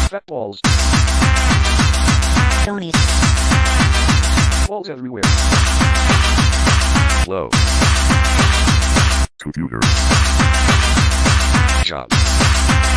Fat walls. Tony. Walls everywhere. Low. Computer. Job.